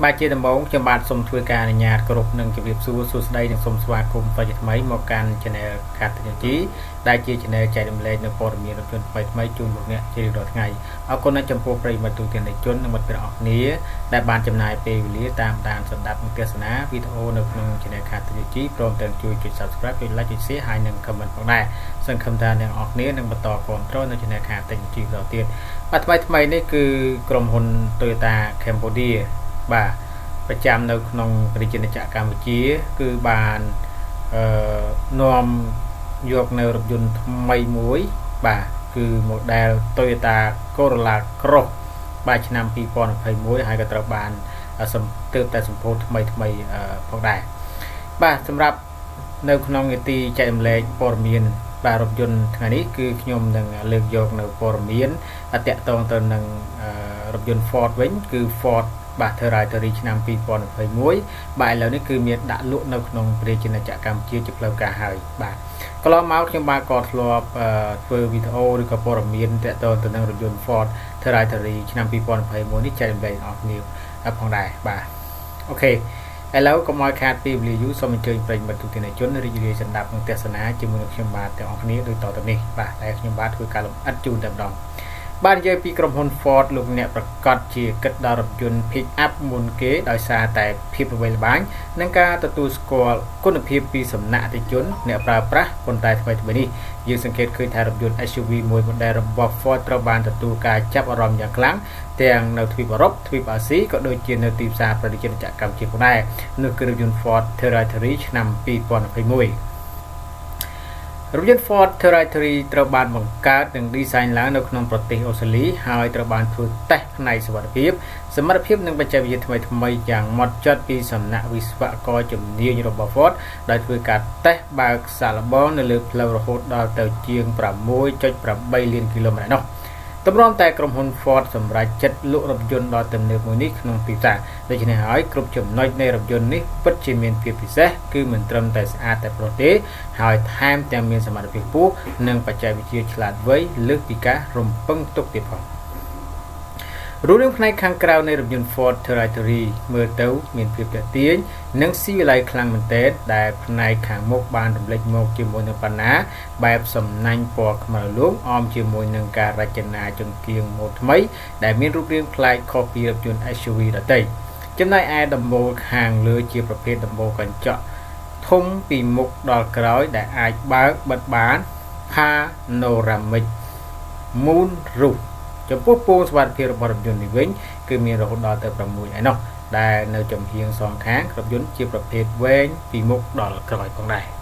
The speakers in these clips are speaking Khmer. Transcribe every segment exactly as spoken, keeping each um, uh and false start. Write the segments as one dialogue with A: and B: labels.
A: Ba chia tầm bóng cho bạn xong thuê cả nhà cổ rục nâng cho việc xua xua đây nâng xong xóa cùng phải dịch mấy một can channel khát tình chí đại chia channel chạy đầm lên nâng phổ miền chuyên phải mấy chung một nè chỉ được ngày ở con nói trong phố prey mà tụ tiền để chốn nâng một cái ọt nía đại ban chấm này về lý tam đàn sẵn đặt một cái sẵn video nâng nâng channel khát tình chí prom tên chui chui subscribe chui like chui share hai nâng comment bằng này sân khâm ta nâng ọt nía nâng bật tỏ control nâng channel khát tình chí đầu tiên và thay thay này cứ gồm hồn Toyota Cambodia bàประจำនៅក្នុងប្រទេសកម្ពុជាគឺបានអឺនាំយកនៅរថយន្តថ្មីមួយបាទគឺ model Toyota Corolla Cross បាទឆ្នាំពីរពាន់ម្ភៃមួយហើយក៏ត្រូវបានសំទើបតែសម្ពោធថ្មីថ្មីផងដែរបាទសម្រាប់នៅក្នុងនីតិចែករំលែកព័ត៌មានបាទរថយន្តថ្ងៃនេះគឺខ្ញុំនឹងលើកយកនៅព័ត៌មានតាក់ទងទៅនឹងរថយន្ត Ford វិញគឺ Fordបាទធរថយនឆ្នាំពីរពាន់ម្ភៃមួយបាទឥឡូវនេះគឺមានដាក់លក់នៅក្នុងប្រទេសកម្ពុជាជាផ្លូវការហើយបាទកន្លងមកខ្ញុំបាទក៏ធ្លាប់ធ្វើវីដេអូឬក៏ព័ត៌មានតាក់ទងទៅនឹងរថយន្ត Ford ធរថយនឆ្នាំពីរពាន់ម្ភៃមួយនេះចែករំលែកអស់គ្នាផងដែរបាទអូខេឥឡូវកុំឲ្យខាតពេលវេលាយូរសូមអញ្ជើញប្រិយមិត្តទូទាំងជនរីករាយស្ដាប់និងទស្សនាជាមួយនឹងខ្ញុំបាទទាំងអស់គ្នាដូចតទៅនេះបាទតែខ្ញុំបាទធ្វើការលម្អិតជូនតែម្ដងបាននិយាយពីក្រុមហ៊ុន Ford លោកអ្នកប្រកាសជាគិតដល់រថយន្ត pick up មុនគេដោយសារតែភាពល្បីល្បាញនិងការទទួលស្គាល់គុណភាពពីសំណាក់អតិថិជនអ្នកប្រើប្រាស់ប៉ុន្តែថ្មីថ្មីនេះយើងសង្កេតឃើញថារថយន្ត S U V មួយ model របស់ Ford ត្រូវបានទទួលការចាប់អារម្មណ៍យ៉ាងខ្លាំងទាំងនៅទ្វីបអឺរ៉ុបទ្វីបអាស៊ីក៏ដូចជានៅទីផ្សារប្រទេសកម្ពុជាផងដែរនោះគឺរថយន្ត Ford ធរថយនឆ្នាំពីរពាន់ម្ភៃមួយរថយន្ត Ford ធរថយនត្រូវបានបង្កើតនិង design ឡើងនៅក្នុងប្រទេសអូស្ត្រាលីហើយត្រូវបានធ្វើតេស្តផ្នែកសុវត្ថិភាពសមត្ថភាពនិងបច្ចេកវិទ្យាថ្មីថ្មីយ៉ាងម៉ត់ចត់ពីសំណាក់វិស្វករជំនាញរបស់ Ford ដែលធ្វើការតេស្តបើកសាកល្បងនៅលើផ្លូវរហូតដល់ទៅជាង ប្រាំមួយចុចប្រាំបី លានគីឡូម៉ែត្រនោះតម្រាំតែក្រុមហ៊ុន Ford សម្រាប់ចិត្តលក់រថយន្តដ៏ទំនើបមួយនេះក្នុងទីផ្សារដូច្នេះហើយគ្រប់ចំណុចនៃរថយន្តនេះពិតជាមានភាពពិសេសគឺមិនត្រឹមតែស្អាតតែប៉ុណ្ណោះទេហើយថែមទាំងមានសមត្ថភាពខ្ពស់និងបច្ចេកវិទ្យាឆ្លាតវៃលើសពីការរំពឹងទុកទៀតផងរូបរាងផ្នែកខាងក្រៅនៃរថយន្ត Ford ធរថយនមើលទៅមានភាពទាក់ទាញនិងស៊ីវិល័យខ្លាំងមែនទែនដែលផ្នែកខាងមុខបានរំលេចមកជាមួយនឹងបណ្ណាបែបសំណាញ់ពណ៌ខ្មៅលូងអមជាមួយនឹងការរចនាចង្គៀងម៉ូដថ្មីដែលមានរូបរាងប្លែកខុសពីរថយន្ត S U V ដទៃចំណែកឯដំបូលខាងលើជាប្រភេទដំបូលកញ្ចក់ធំពីមុខដល់ក្រោយដែលអាចបើកបិទបាន Panoramic Moon Roofចំពោះពងសុវត្ថិភាពរបស់រថយន្តនេះវិញគឺមានរហូតដល់ទៅប្រាំមួយឯណោះដែលនៅចំហៀងសងខាងរថយន្តជាប្រភេទវែងពីមុខដល់ក្រោយផងដែរ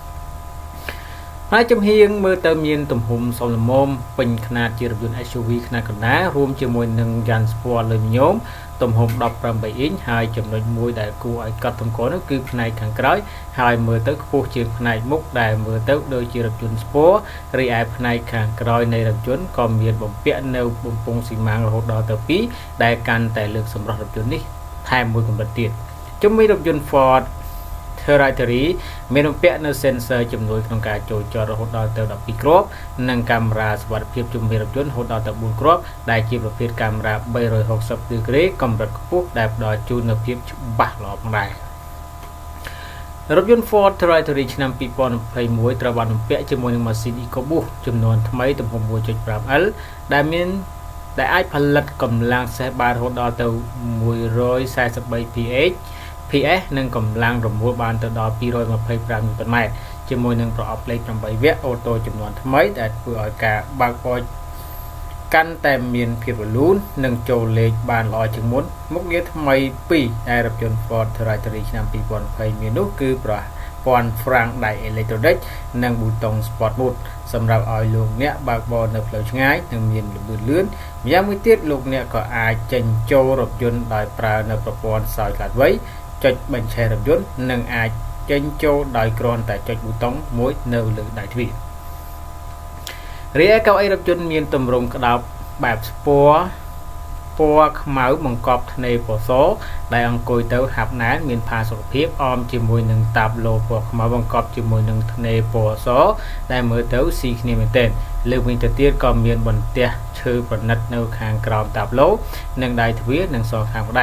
A: ហើយចំហៀងមើលទៅមានទំហំសមល្មមពេញខ្នាតជារថយន្ត S U V ខ្នាតកណ្ដាលរួមជាមួយនឹងយ៉ាន់ស្ពណ៌លើញញោមទំហំដប់ប្រាំបីអ៊ីនហើយចំណុចមួយដែលគួរឲ្យកត់សម្គាល់នោះគឺផ្នែកខាងក្រោយហើយមើលទៅខ្ពស់ជាងផ្នែកមុខដែលមើលទៅដូចជារថយន្តស្ពណ៌រីឯផ្នែកខាងក្រោយនៃរថយន្តក៏មានបំពាក់នៅបំពង់ស៊ីម៉ាំងរហូតដល់ទៅពីរដែលកាន់តែលើកសម្រស់រថយន្តនេះថែមមួយកម្រិតទៀតជាមួយរថយន្ត Ford ធរថយនមានបំពាក់នៅ sensor ចំនួនក្នុងការចូលចតរហូតដល់ទៅដប់ពីរគ្រាប់និងកាមេរ៉ាសុវត្ថិភាពជំនួយរថយន្តរហូតដល់ទៅបួនគ្រាប់ដែលជាប្រភេទកាមេរ៉ាបីរយហកសិបឌឺក្រេកម្រិតខ្ពស់ដែលផ្ដល់ជូននូវភាពច្បាស់ល្អផងដែររថយន្ត Ford ធរថយនឆ្នាំពីរពាន់ម្ភៃមួយត្រូវបានបំពាក់ជាមួយនឹងម៉ាស៊ីន EcoBoost ចំនួនថ្មីទំហំមួយចុចប្រាំអិលដែលមានដែលអាចផលិតកម្លាំងសេះបានរហូតដល់ទៅមួយរយសែសិបបី P H P S និងកម្លាំងរមួលបានទៅដល់ពីររយម្ភៃប្រាំ Newton meters ជាមួយនឹងប្រអប់លេខប្រាំបីវគ្គអូតូចំនួនថ្មីដែលធ្វើឲ្យការបើកបោចកាន់តែមានភាពរលូននិងចូលលេខបានល្អជាងមុនមុខងារថ្មីពីរដែលរថយន្ត Ford ធរថយនឆ្នាំពីរពាន់ម្ភៃមាននោះគឺប្រព័ន្ធ Frank ដៃ Electronic និងប៊ូតុង Sport Mode សម្រាប់ឲ្យលោកអ្នកបើកបរនៅផ្លូវឆ្ងាយនិងមានល្បឿនលឿនម្យ៉ាងមួយទៀតលោកអ្នកក៏អាចចេញចូលរថយន្តដោយប្រើនៅប្រព័ន្ធសោយឆ្លាតវៃចុចបញ្ឆេះរថយន្តនិងអាចចេញចូលដោយគ្រាន់តែចុចប៊ូតុងមួយនៅលើដៃទ្វាររីឯកៅអីរថយន្តមានទម្រង់ក្តោបបែបស្ពណ៌ពណ៌ខ្មៅបង្កប់ធ្នេរពណ៌សដែលអង្គុយទៅហាប់ណែនមានផាសុខភាពអមជាមួយនឹងតាប់ឡូពណ៌ខ្មៅបង្កប់ជាមួយនឹងធ្នេរពណ៌សដែលមើលទៅស៊ីគ្នាមែនទែនលើវិញទៅទៀតក៏មានបន្ទះឈើប្រណិតនៅខាងក្រោមតាប់ឡូនិងដៃទ្វារនិងសងខាងដែរ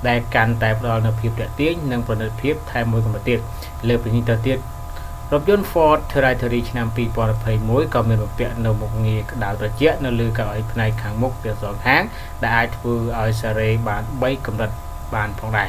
A: ដែលកាន់តែផ្ដល់នូវភាពទាក់ទាញនិងប្រណិតភាពថែមមួយកម្រិតទៀតលើពីនេះទៅទៀតរថយន្ត Ford Territory ឆ្នាំពីរពាន់ยี่สิบเอ็ดក៏មានបំពាក់នៅមុខងារក្តៅត្រជាក់នៅលើកៅអីផ្នែកខាងមុខទាំងសងខាងដែលអាចធ្វើឲ្យសារ៉េបានបីកម្រិតបានផងដែរ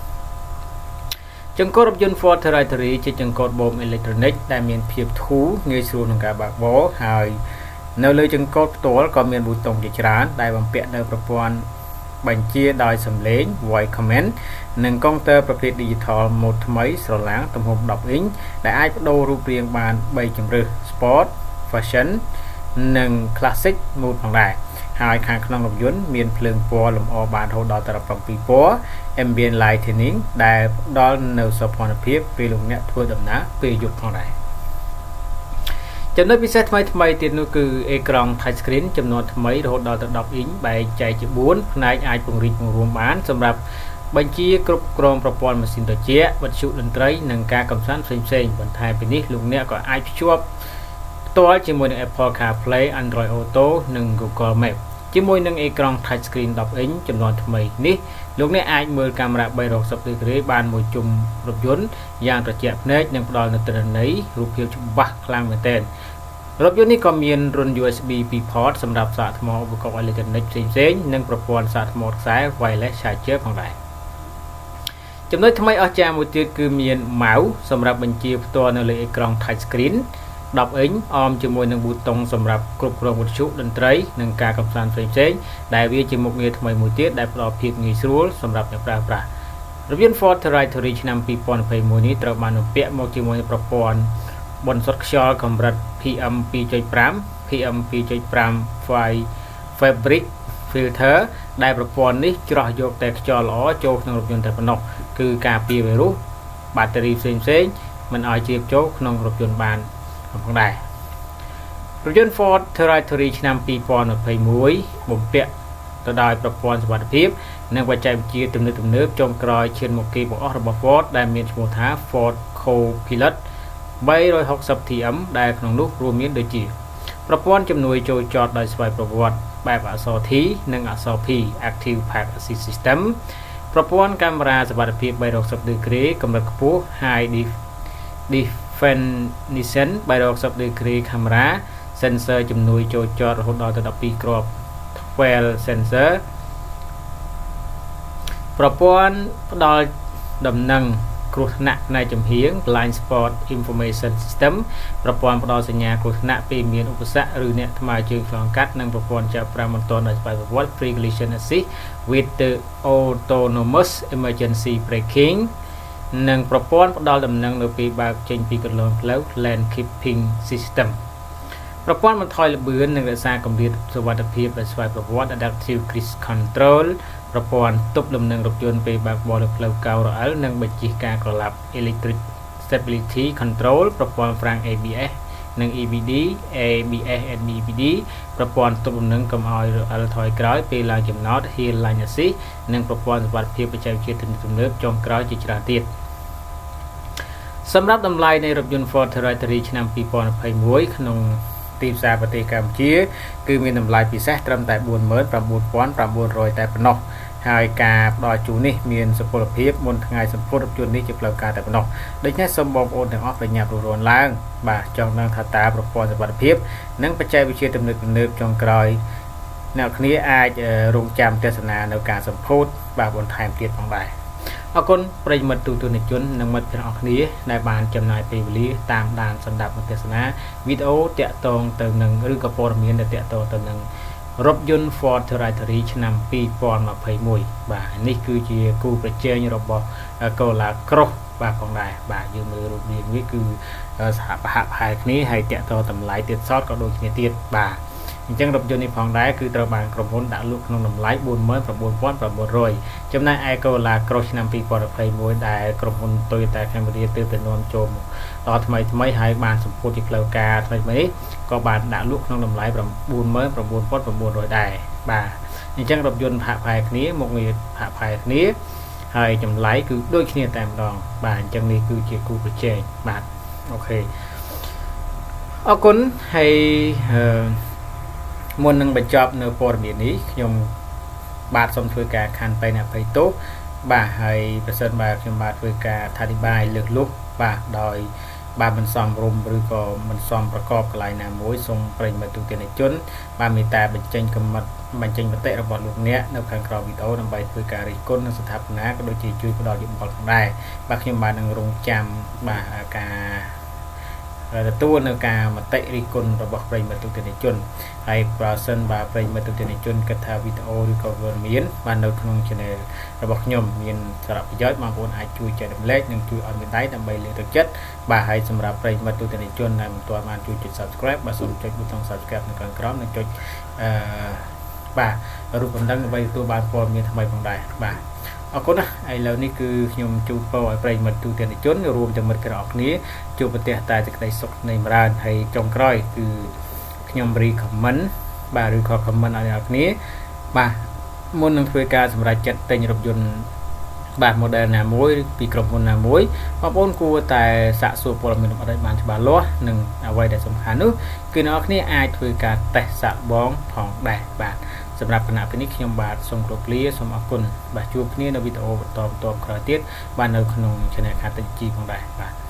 A: ចង្កូតរថយន្ត Ford Territory ជាចង្កូតបូមអេເລັກត្រូនិកដែលមានភាពធូរងាយស្រួលក្នុងការបើកបរហើយនៅលើចង្កូតផ្ទាល់ក៏មានប៊ូតុងជាច្រើនដែលបំពាក់នៅប្រព័ន្ធបញ្ជាដោយសំឡេង voice command និងកុងទ័រប្រភេទ digital mode ថ្មីស្រឡាងទំហំten អ៊ីនដែលអាចបដូររូបរាងបានthreeជម្រើស sport fashion និង classic mode ផងដែរហើយខាងក្នុងរថយន្តមានភ្លើងពណ៌លម្អបានរហូតដល់ទៅsevenពណ៌ ambient lighting ដែលផ្ដល់នូវសោភ័ណភាពពេលលោកអ្នកធ្វើដំណើរពេលយប់ផងដែរចំណុចពិសេសថ្មីថ្មីទៀតនោះគឺអេក្រង់ touch screen ចំនួនថ្មីរហូតដល់ទៅtenអ៊ីនបែងចែកជាfourផ្នែកអាចពង្រីកពង្រួមបានសម្រាប់បញ្ជាគ្រប់គ្រងប្រព័ន្ធម៉ាស៊ីនត្រជាក់វិទ្យុតន្ត្រីនិងការកំសាន្តផ្សេងៗបន្ថែមពីនេះលោកអ្នកក៏អាចភ្ជាប់ផ្ទាល់ជាមួយនឹង Apple CarPlay Android Auto និង Google Map ជាមួយនឹងអេក្រង់ touch screen tenអ៊ីនចំនួនថ្មីនេះលោកអ្នកអាចមើលកាមេរ៉ាthree sixty degree បានមួយជុំរថយន្តយ៉ាងត្រជាក់ភ្នែកនិងផ្ដល់នូវទិន្នន័យរូបភាពច្បាស់ខ្លាំងមែនទែនរថយន្តនេះក៏មានរុន U S B two port សម្រាប់សាកថ្មឧបករណ៍អេເລັກត្រូនិកផ្សេងៗនិងប្រព័ន្ធសាកថ្មខ្សែ wireless charger ផងដែរចំណុចថ្មីអស្ចារ្យមួយទៀតគឺមាន mouse សម្រាប់បញ្ជាផ្ទាល់នៅលើអេក្រង់ touch screen tenអ៊ីនអមជាមួយនឹងប៊ូតុងសម្រាប់គ្រប់គ្រងវិទ្យុតន្ត្រីនិងការកំសាន្តផ្សេងៗដែលវាជាមុខងារថ្មីមួយទៀតដែលផ្ដល់ភាពងាយស្រួលសម្រាប់អ្នកប្រើប្រាស់រថយន្ត Ford Territory ឆ្នាំtwo thousand twenty-oneនេះត្រូវបានបំពាក់មកជាមួយប្រព័ន្ធបន្សុទ្ធខ្យល់កម្រិត P M two point five P M two point five Fabric Filter ដែលប្រព័ន្ធនេះច្រោះយកតែខ្យល់ល្អចូលក្នុងរថយន្តតែប៉ុណ្ណោះគឺការពារវីរុសបាក់តេរីផ្សេងៗមិនឲ្យជ្រាបចូលក្នុងរថយន្តបានផងដែររថយន្ត Ford Territory ឆ្នាំtwo thousand twenty-oneបំពាក់ទៅដោយប្រព័ន្ធសុវត្ថិភាពនិងបច្ចេកវិទ្យាទំនើបទំនើបចុងក្រោយឈានមុខគេបង្អស់របស់ Ford ដែលមានឈ្មោះថា Ford Co-Pilot three sixty T M ដែលក្នុងនោះរួមមានដូចជាប្រព័ន្ធជំនួយចូលចតដោយស្វ័យប្រវត្តិបែបអក្សរ T និងអក្សរ P Active Park Assist System ប្រព័ន្ធកាមេរ៉ាសុវត្ថិភាពthree sixty degree កម្រិតខ្ពស់ High Definition three sixty degree camera sensor ជំនួយចូលចតរហូតដល់ទៅtwelveគ្រាប់twelve sensor ប្រព័ន្ធផ្ដល់ដំណឹងគ្រោះថ្នាក់ផ្នែកចំហៀង Blind Spot Information System ប្រព័ន្ធផ្ដល់សញ្ញាគ្រោះថ្នាក់ពេលមានឧបសគ្គឬអ្នកថ្មើរជើងឆ្លងកាត់និងប្រព័ន្ធចាប់ប្រាំបន្ទាន់ដោយស្វ័យប្រវត្តិ Pre Collision Assist with the Autonomous Emergency Braking និងប្រព័ន្ធផ្ដល់ដំណឹងនៅពេលបើកចេញពីកន្លងផ្លូវ Lane Keeping System ប្រព័ន្ធបន្ថយល្បឿននិងរក្សាកម្រិតសុវត្ថិភាពដោយស្វ័យប្រវត្តិ Adaptive Cruise Control ប្រព័ន្ធទប់លំនឹងរថយន្តពេលបើកបរលើផ្លូវកោររអិលនិងបញ្ជាការក្រឡាប់ Electric Stability Control ប្រព័ន្ធហ្វ្រាំង A B S និង E B D A B S and E B D ប្រព័ន្ធទប់លំនឹងកុំឲ្យរអិលថយក្រោយពេលឡើងចំណត Hill Line Assist និងប្រព័ន្ធសុវត្ថិភាពបច្ចេកវិទ្យាទំនើបចុងក្រោយជាច្រើនទៀតសម្រាប់តម្លៃនៃរថយន្ត Ford Territory ឆ្នាំtwo thousand twenty-one ក្នុងទីផ្សារប្រទេសកម្ពុជាគឺមានតម្លៃពិសេសត្រឹមតែforty-nine thousand nine hundredតែប៉ុណ្ណោះហើយការផ្ដល់ជូននេះមានសុពលភាពមុនថ្ងៃសម្ពោធរថយន្តនេះជាផ្លូវការតែប៉ុណ្ណោះដូច្នេះសូមបងប្អូនទាំងអស់ប្រញាប់រួនឡើងបាទចង់ដឹងថាតើប្រព័ន្ធសុវត្ថិភាពនិងបច្ចេកវិទ្យាទំនើបទំនើបចុងក្រោយអ្នកគ្នាអាចរងចាំទស្សនានៅការសម្ពោធបាទបន្ថែមទៀតផងដែរអរគុណប្រិយមិត្តទូទស្សនិកជននិងមិត្តភក្តិអស់គ្នាដែលបានចំណាយពេលវេលាតាមដានស្ដាប់ទស្សនាវីដេអូតាក់ទងទៅនឹងឬក៏ព័ត៌មានដែលតាក់ទងទៅនឹងរថយន្ត Ford Territory ឆ្នាំtwo thousand twenty-one បាទនេះគឺជាគូប្រជែងរបស់ Cola Cross បាទផងដែរបាទយើងមើលរូបរាងវាគឺសហប្រហាក់ប្រហែលគ្នាហើយតាក់ទងតម្លៃទៀតសតក៏ដូចគ្នាទៀតបាទអញ្ចឹងរថយន្តនេះផងដែរគឺត្រូវបានក្រុមហ៊ុនដាក់លក់ក្នុងតម្លៃforty-nine thousand nine hundredចំណែកឯ Cola Cross ឆ្នាំtwo thousand twenty-one ដែលក្រុមហ៊ុន Toyota Cambodia ទើបតែនាំចូលដល់ថ្មីថ្មីហើយបានសម្ពោធជាផ្លូវការថ្មីថ្មីនេះក៏បានដាក់លក់ក្នុងតម្លៃforty-nine thousand nine hundredដែរបាទអញ្ចឹងរថយន្តហាក់ផែគ្នាមកងារហាក់ផែគ្នាហើយចម្លែកគឺដូចគ្នាតែម្ដងបាទអញ្ចឹងនេះគឺជាគូប្រជែងបាទអូខេអរគុណហើយមុននឹងបញ្ចប់នៅព័ត៌មាននេះខ្ញុំបាទសូមធ្វើការខណ្ឌបេណភ័យទោសបាទហើយប្រសិនបើខ្ញុំបាទធ្វើការអធិប្បាយលើកលុបបាទដោយបាទមិនសមរម្យឬក៏មិនសមប្រកបកន្លែងណាមួយសូមប្រិយមិត្តទូទាំងជនបាទមេត្តាបញ្ចេញគំនិតបញ្ចេញមតិរបស់លោកអ្នកនៅខាងក្រោមវីដេអូដើម្បីធ្វើការរិះគន់និងស្ថាបនាក៏ដូចជាជួយផ្ដល់យោបល់ផងដែរបាទខ្ញុំបាទនឹងរងចាំបាទការទទួលនៅការមតិរិះគន់របស់ប្រិយមិត្តទូទាំងជនហើយប្រសិនបើប្រិយមិត្តទូទាំងជនគិតថាវីដេអូឬក៏ព័ត៌មានបាននៅក្នុង channel របស់ខ្ញុំមានសារៈប្រយោជន៍បងប្អូនអាចជួយចែករំលែកនិងជួយឲ្យមានដៃដើម្បីលើកទឹកចិត្តបាទហើយសម្រាប់ប្រិយមិត្តទូទាំងជនដែលមិនទាន់បានជួយចុច Subscribe បាទសូមចុចប៊ូតុង Subscribe នៅខាងក្រោមនិងចុចអឺបាទរូបបណ្ដឹងដើម្បីទទួលបានព័ត៌មានថ្មីផងដែរបាទអរគុណណាឥឡូវនេះគឺខ្ញុំជូនពរឲ្យប្រិយមិត្តទូទាំងជនរួមទាំងមិត្តទាំងអស់គ្នាជួបប្រទះតែសេចក្តីសុខនៃចម្រើនហើយចុងក្រោយគឺខ្ញុំ recommend បាទឬក៏ comment ឲ្យអ្នកគ្នាបាទមុននឹងធ្វើការសម្រេចចិត្តទិញរថយន្តបាទ model ណាមួយពីក្រុមហ៊ុនណាមួយបងប្អូនគួរតែសាកសួរព័ត៌មានរបស់ឲ្យបានច្បាស់លាស់និងអ្វីដែលសំខាន់នោះគឺអ្នកគ្នាអាចធ្វើការតេស្តសាកល្បងផងដែរបាទសម្រាប់គណៈពេលនេះខ្ញុំបាទសូមគោរពលាសូមអរគុណបាទជួបគ្នានៅវីដេអូបន្តបន្តក្រោយទៀតបាទនៅក្នុង channel ខាតតិចផងដែរបាទ